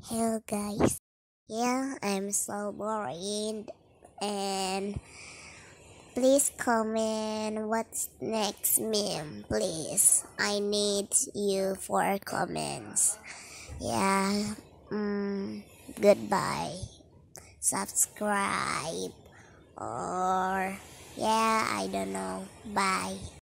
Hello guys. Yeah, I'm so bored and please comment what's next meme, please. I need you for comments. Yeah. Goodbye. Subscribe or yeah, I don't know. Bye.